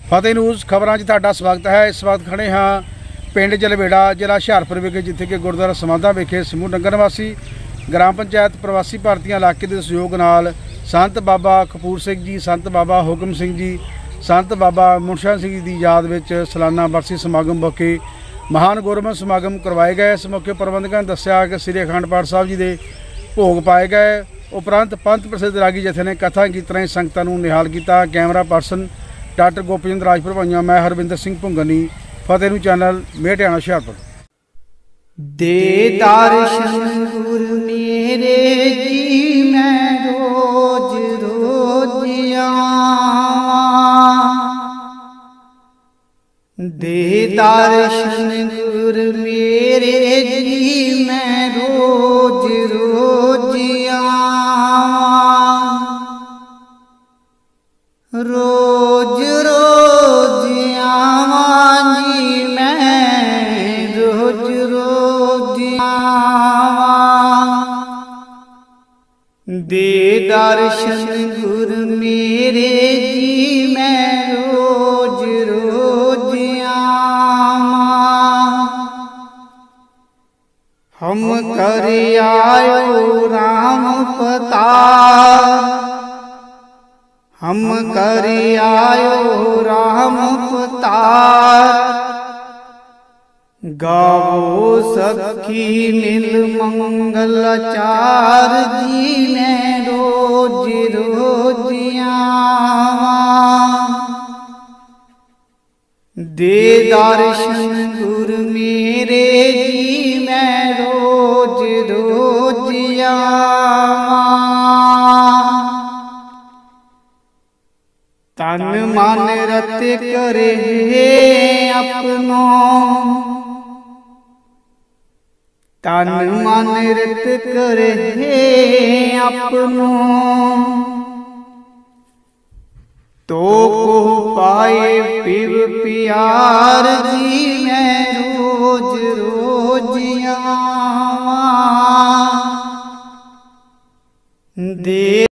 फतेह news खबरां 'च तुहाडा स्वागत है। इस वक्त खड़े हाँ पिंड जलवेड़ा जिला हुशियारपुर विखे, जिथे कि गुरुद्वारा समाधा विखे समूह नगर निवासी ग्राम पंचायत प्रवासी भारतीय इलाके के सहयोग नाल संत बाबा कपूर सिंह जी, संत बाबा हुकम सिंह जी, संत बाबा मुनशा सिंह जी की याद में सालाना बरसी समागम मौके महान गुरमत समागम करवाए गए। इस मौके प्रबंधकों ने दस्सिया कि श्री अखंड पाठ साहब जी के भोग पाए गए। उपरंत पंथ प्रसिद्ध रागी जथे ने कथा कीर्तन संगतां नूं निहाल किया। Camera person doctor Gopichand Rajpur भाइयों, मैं हरविंदर सिंह भुंगनी, फतेह न्यूज़ चैनल मेहटियाना हुशियारपुर। दे दर्शन गुरु मेरे जी, मैं रोज रोज दे दर्शन गुरु मेरे जी, मैं रोज रोज रोज रोज आवां जी, मैं रोज रोज दे दर्शन गुरु मेरे जी, मैं रोज रोज हम कर आयो राम पतार, हम कर आयो राम पतार, गावो सखी नील मंगलाचार जी, मैं रोज रोज दे दर्शन गुरु मेरे जी, मैं रोज रोज तन मन रत करे अपनो, तन मन रत करे अपनो, तो को पाए पिव प्यार जी, मैं रोज रोज दे